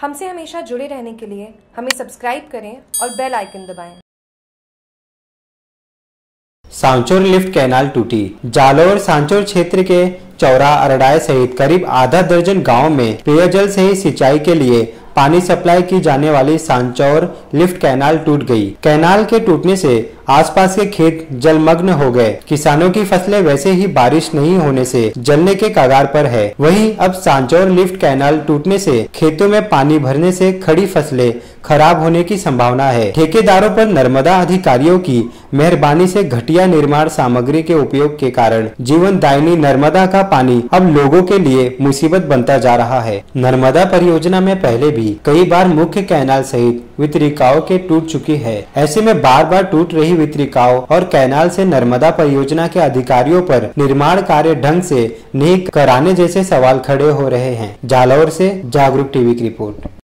हमसे हमेशा जुड़े रहने के लिए हमें सब्सक्राइब करें और बेल आइकन दबाएं। सांचौर लिफ्ट कैनाल टूटी। जालौर सांचौर क्षेत्र के चौरा अरडाय सहित करीब आधा दर्जन गांव में पेयजल से ही सिंचाई के लिए पानी सप्लाई की जाने वाली सांचौर लिफ्ट कैनाल टूट गई। कैनाल के टूटने से आसपास के खेत जलमग्न हो गए। किसानों की फसलें वैसे ही बारिश नहीं होने से जलने के कगार पर है। वहीं अब सांचौर लिफ्ट कैनाल टूटने से खेतों में पानी भरने से खड़ी फसलें खराब होने की संभावना है। ठेकेदारों पर नर्मदा अधिकारियों की मेहरबानी से घटिया निर्माण सामग्री के उपयोग के कारण जीवन दायिनी नर्मदा का पानी अब लोगों के लिए मुसीबत बनता जा रहा है। नर्मदा परियोजना में पहले भी कई बार मुख्य कैनाल सहित वितरिकाओं के टूट चुकी है। ऐसे में बार बार टूट रही वितरिकाओं और कैनाल से नर्मदा परियोजना के अधिकारियों पर निर्माण कार्य ढंग से नहीं कराने जैसे सवाल खड़े हो रहे हैं। जालौर से जागरूक टीवी की रिपोर्ट।